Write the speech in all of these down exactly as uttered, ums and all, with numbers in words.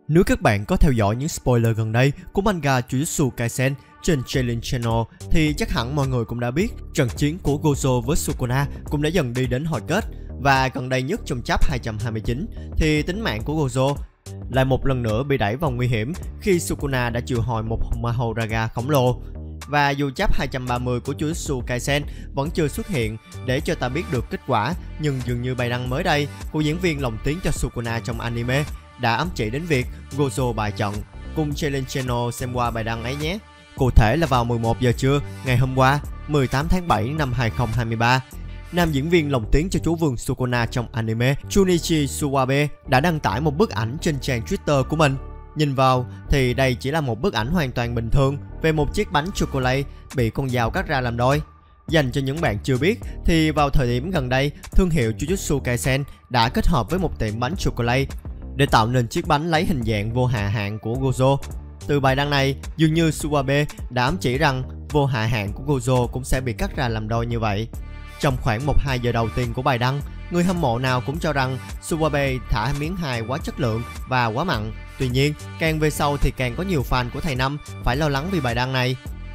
Nếu các bạn có theo dõi những spoiler gần đây của manga Jujutsu Kaisen trên Challenge Channel thì chắc hẳn mọi người cũng đã biết trận chiến của Gojo với Sukuna cũng đã dần đi đến hồi kết. Và gần đây nhất trong chapter hai trăm hai mươi chín thì tính mạng của Gojo lại một lần nữa bị đẩy vào nguy hiểm khi Sukuna đã triệu hồi một Mahoraga khổng lồ. Và dù chapter hai trăm ba mươi của Jujutsu Kaisen vẫn chưa xuất hiện để cho ta biết được kết quả, nhưng dường như bài đăng mới đây của diễn viên lồng tiếng cho Sukuna trong anime đã ám chỉ đến việc Gojo bại trận. Cùng Challenge Channel xem qua bài đăng ấy nhé. Cụ thể là vào mười một giờ trưa ngày hôm qua, mười tám tháng bảy năm hai nghìn không trăm hai mươi ba, nam diễn viên lồng tiếng cho chú vương Sukuna trong anime Junichi Suwabe đã đăng tải một bức ảnh trên trang Twitter của mình. Nhìn vào thì đây chỉ là một bức ảnh hoàn toàn bình thường về một chiếc bánh chocolate bị con dao cắt ra làm đôi. Dành cho những bạn chưa biết thì vào thời điểm gần đây, thương hiệu Jujutsu Kaisen đã kết hợp với một tiệm bánh chocolate để tạo nên chiếc bánh lấy hình dạng vô hạ hạn của Gojo. Từ bài đăng này, dường như Suwabe đã ám chỉ rằng vô hạ hạn của Gojo cũng sẽ bị cắt ra làm đôi như vậy. Trong khoảng một hai giờ đầu tiên của bài đăng, người hâm mộ nào cũng cho rằng Suwabe thả miếng hài quá chất lượng và quá mặn. Tuy nhiên, càng về sau thì càng có nhiều fan của thầy Năm phải lo lắng vì bài đăng này.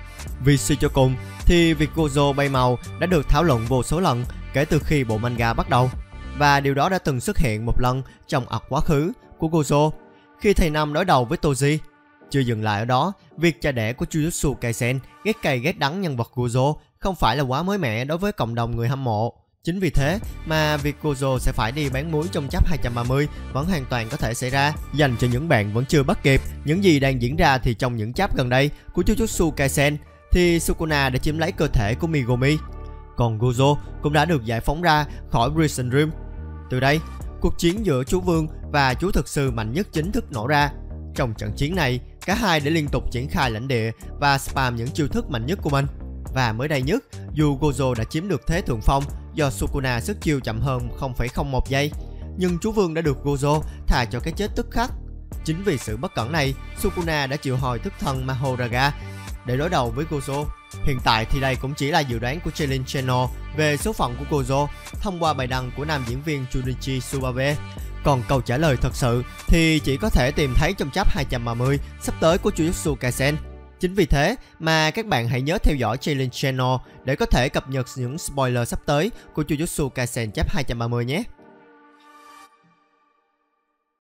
Vì suy cho cùng thì việc Gojo bay màu đã được thảo luận vô số lần kể từ khi bộ manga bắt đầu. Và điều đó đã từng xuất hiện một lần trong arc quá khứ của Gojo khi thầy Năm đối đầu với Toji. Chưa dừng lại ở đó, việc cha đẻ của Jujutsu Kaisen ghét cay ghét đắng nhân vật Gojo không phải là quá mới mẻ đối với cộng đồng người hâm mộ. Chính vì thế mà việc Gojo sẽ phải đi bán muối trong chapter hai trăm ba mươi vẫn hoàn toàn có thể xảy ra. Dành cho những bạn vẫn chưa bắt kịp những gì đang diễn ra thì trong những chapter gần đây của Jujutsu Kaisen thì Sukuna đã chiếm lấy cơ thể của Megumi, còn Gojo cũng đã được giải phóng ra khỏi Prison Dream. Từ đây, cuộc chiến giữa chú vương và chú thực sư mạnh nhất chính thức nổ ra. Trong trận chiến này, cả hai đã liên tục triển khai lãnh địa và spam những chiêu thức mạnh nhất của mình. Và mới đây nhất, dù Gojo đã chiếm được thế thượng phong do Sukuna sức chiêu chậm hơn không phẩy không một giây, nhưng chú vương đã được Gojo thà cho cái chết tức khắc. Chính vì sự bất cẩn này, Sukuna đã triệu hồi thức thần Mahoraga để đối đầu với Gojo. Hiện tại thì đây cũng chỉ là dự đoán của Challenge Channel về số phận của Gojo thông qua bài đăng của nam diễn viên Junichi Suwabe. Còn câu trả lời thật sự thì chỉ có thể tìm thấy trong chapter hai trăm ba mươi sắp tới của Jujutsu Kaisen. Chính vì thế mà các bạn hãy nhớ theo dõi Challenge Channel để có thể cập nhật những spoiler sắp tới của Jujutsu Kaisen chapter hai trăm ba mươi nhé.